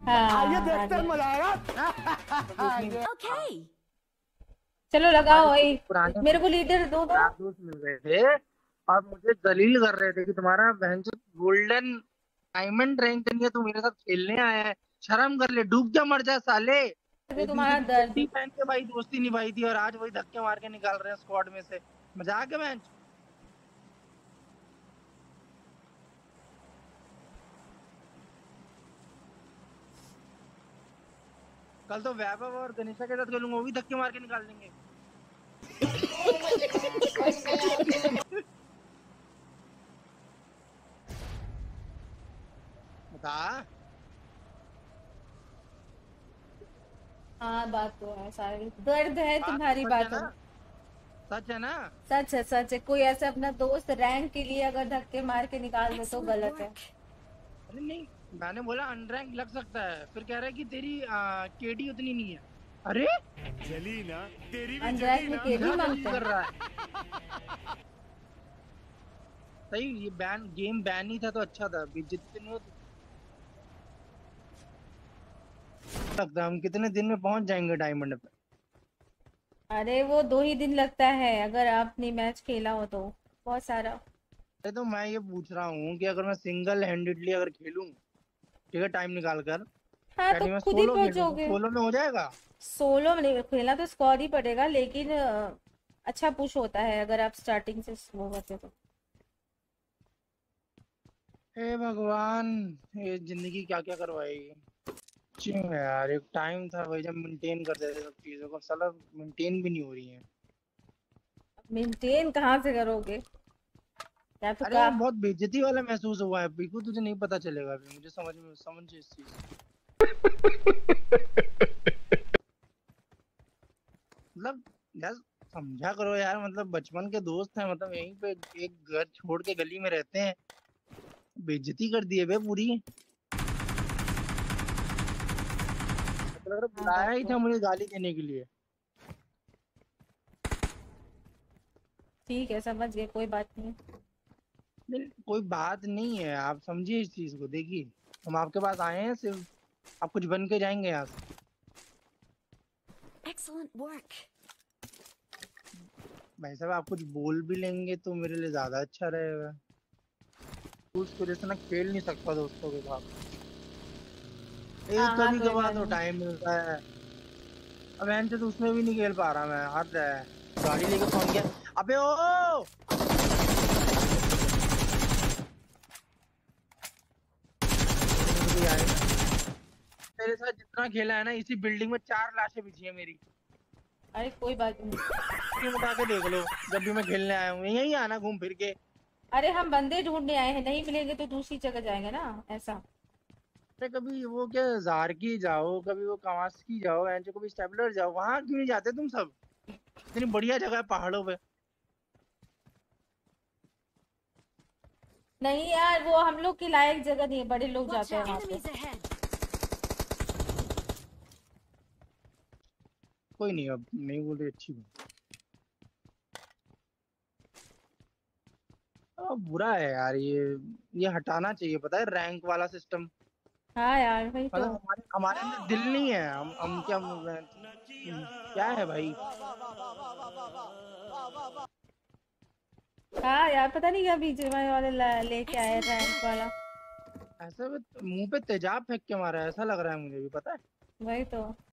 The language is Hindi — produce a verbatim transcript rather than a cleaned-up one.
आइए हाँ देखते हैं, मजा आएगा। Okay. चलो लगाओ हमारे वही। कुछ पुराने मेरे को लीडर दो तो। यार दोस्त मिल गए थे और मुझे दलील कर रहे थे कि तुम्हारा बहन से गोल्डन डायमंड रैंक नहीं है, तू मेरे साथ खेलने आया है। शर्म कर ले, डूब जा, मर जा साले। अरे एक दिन की तुम्हारा चड्डी दर्द। पहन के भाई दोस्ती निभाई थी और आज वही धक्के मार के निकाल रहे हैं स्क्वाड में से। मजाक है मैच। कल तो वैभव और गणेशा के साथ खेलूंगा, वो भी धक्के मार के निकाल देंगे। बता। हाँ बात तो है, सारी दर्द है बात तो तुम्हारी सच है बातों ना, में। सच है ना। सच है, सच है। कोई ऐसे अपना दोस्त रैंक के लिए अगर धक्के मार के निकाल दे तो Excellent गलत है। work. अरे नहीं, मैंने बोला अनरैंक लग सकता है, फिर कह रहा है कि तेरी केडी उतनी नहीं है। अरे जली ना, तेरी भी अनरैंक जली में ना। केडी क्या दलील मांगते कर हैं? रहा है। सही, ये बैन गेम बैन ही था तो अच्छा था, बेइज्जती तो नहीं होती। लगता है हम कितने दिन में पहुंच जाएंगे डायमंड पे। अरे वो दो ही दिन लगता है अगर आपने मैच खेला हो तो। बहुत सारा। अरे तो मैं ये पूछ रहा हूँ कि अगर मैं सिंगल हैंडेडली अगर खेलूं, ठीक है, टाइम निकाल कर, हाँ तो यानी मैं खुद ही सोलो खेलूं तो पहुंचोगे। सोलो में हो जाएगा। सोलो में नहीं खेलना तो स्क्वाड ही पड़ेगा, लेकिन अ, अच्छा पुश होता है अगर आप स्टार्टिंग से स्लो करते तो। हे भगवान, ये जिंदगी क्या क्या करवाई। क्यों यार, एक टाइम था भाई जब मेंटेन करते थे सब चीजों को, साला मेंटेन भी नहीं हो रही है। मेंटेन कहाँ से करोगे? या तो अरे का। बहुत बेइज्जती वाला महसूस हुआ है पीकू, तुझे नहीं पता चलेगा अभी, मुझे समझ में समझ इस चीज। मतलब यार, समझा करो यार, मतलब बचपन के दोस्त हैं, मतलब यहीं पे एक घर छोड़ के गली में रहते हैं, बेइज्जती कर दी है बे पूरी। मुझे लग रहा है हाँ बुलाया बात ही तो था है। मुझे गाली देने के लिए। ठीक है, समझ गए, कोई बात नहीं। नहीं, कोई बात नहीं है, आप समझिए इस चीज को, देखिए हम आपके पास आए हैं सिर्फ, आप कुछ बन के जाएंगे यहाँ से। Excellent work. भाई साहब आप कुछ बोल भी लेंगे तो मेरे लिए ज्यादा अच्छा रहेगा। उस वजह से ना खेल नहीं सकता दोस्तों के साथ, ये हाँ हाँ कभी कोई कभार बात तो नहीं। टाइम मिलता है। अब एंड तो उसमें भी नहीं खेल पा रहा मैं, हद है। गाड़ी लेके पहुंच गया। अबे ओ तेरे साथ जितना खेला है ना, इसी बिल्डिंग में चार लाशें बिछी है मेरी। अरे कोई बात नहीं। ये उठा के देख लो, जब भी मैं खेलने आया हूँ यही आना घूम फिर के। अरे हम बंदे ढूंढने आए हैं, नहीं मिलेंगे तो दूसरी जगह जाएंगे ना, ऐसा। अरे कभी वो क्या जार की जाओ, कभी वो कवास्की जाओ, एंड कभी स्टेबलर जाओ, वहां क्यों नहीं जाते तुम सब? इतनी बढ़िया जगह है पहाड़ों पे। नहीं यार, वो हम लोग के लायक जगह नहीं है, बड़े लोग Watch जाते हैं out. वहां पे। Enemies ahead. कोई नहीं, अब नहीं बोल रही, अच्छी बात। अब बुरा है यार ये ये हटाना चाहिए, पता है, रैंक वाला सिस्टम। हाँ यार वही तो। मतलब हमारे हमारे अंदर दिल नहीं है, हम हम क्या क्या है भाई। हाँ यार, पता नहीं क्या बीजेएमआई वाले ला- लेके आए Excellent रैंक work. वाला। ऐसा मुंह पे तेजाब फेंक के मारा है, ऐसा लग रहा है मुझे भी, पता है। वही तो।